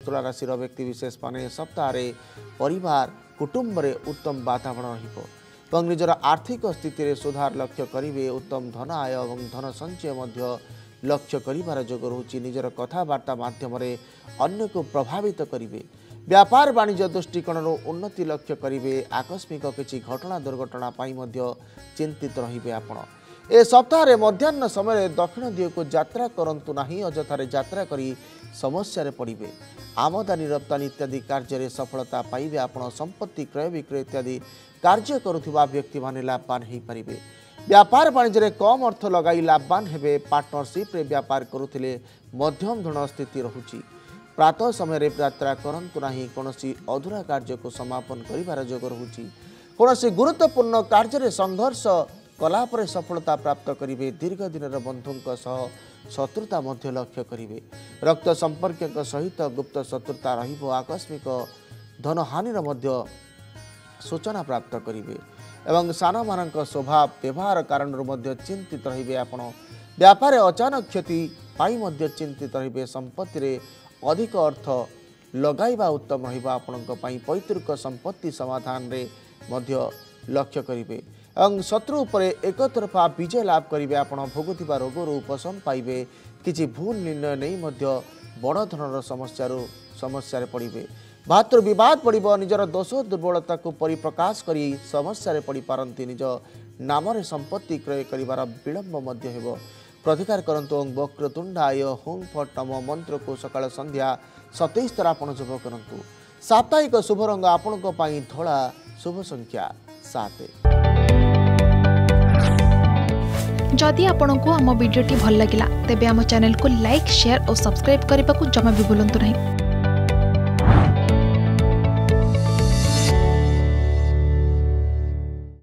तुला राशि व्यक्ति विशेष माने सप्ताह परिवार कुटुंब रे उत्तम वातावरण रहिबो निजर आर्थिक स्थिति रे सुधार लक्ष्य करिवे। उत्तम धन आय और धन संचय मध्य लक्ष्य करिवार जोग रहुछि। निजर कथावार्ता माध्यम रे अन्य को प्रभावित करिवे। व्यापार वाणिज्य दृष्टिकोण उन्नति लक्ष्य करिवे। आकस्मिक किछि घटना दुर्घटना पाई मध्य चिंतित रहिबे। आपण ए सप्ताह रे मध्याह्न समय दक्षिण दिग को यात्रा करंतु नाही। अजथारे यात्रा करी समस्या रे पड़िबे। आमदानी रप्तानी इत्यादि कार्य रे सफलता पाइबे। आपण संपत्ति क्रय विक्रय इत्यादि कार्य करुथिबा व्यक्ति माने लाभवान हेई परिबे। व्यापार वाणिज्य रे कम अर्थ लगाई लाभवान हेबे। पार्टनरशिप रे व्यापार करुथिले मध्यम धन स्थिति रहुछि। प्रातः समय रे यात्रा करंतु नाही। कोनोसी अधूरा कार्य को समापन करिवार जोग रहुछि। कोनोसी गुरुत्वपूर्ण कार्य रे संघर्ष कला पर सफलता प्राप्त करिवे। दीर्घ दिन बंधुक सह शत्रुता मध्य लक्ष्य करिवे। रक्त संपर्क सहित गुप्त शत्रुता रहिबो। आकस्मिक धन हानिर मध्य सूचना प्राप्त करिवे एवं सान मानक स्वभाव व्यवहार कारण मध्य चिंतित रहिबे। आपण व्यापार अचानक क्षति पाई मध्य चिंतित रहिबे। संपत्ति रे अधिक अर्थ लगाइबा उत्तम रहिबा। आपणक पई पैतृक संपत्ति समाधान रे मध्य लक्ष्य करिवे एवं शत्रु उपर एक तरफा विजय लाभ करिवे। आपण भोगुथिबा रोगरु उपशम पाइबे। किछि भूल निर्णय नहीं मध्य बड़ धनर समस्या रे पड़िबे। भातृ विवाद पड़िबो। निजर दोष दुर्बलता को परिप्रकाश करी समस्या रे पड़ी पारंती। निज नाम रे संपत्ति क्रय करिवार विलंब मध्य हेबो। प्रतिकार करंतु। वक्रतुंडाय होम फट नम मंत्र को सकाळ संध्या 27 थर आपण जप करंतु। साप्ताहिक शुभ रंग आपणक पई धळा। शुभ संख्या 7। जदि आपंक आम भिडी भल लगा तेब आम चैनल को लाइक शेयर और सब्सक्राइब करने को जमा भी भूलु नहीं।